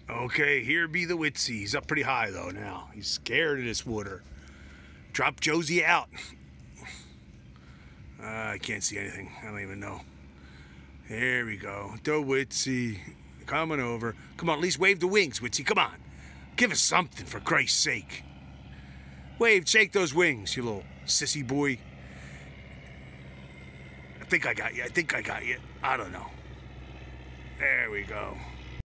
Okay, here be the witzy. He's up pretty high though now. He's scared of this water. Drop Josie out. I can't see anything. I don't even know. There we go. The witzy coming over. Come on, at least wave the wings, witzy. Come on. Give us something for Christ's sake. Wave, shake those wings, you little sissy boy. I think I got you. I don't know. There we go.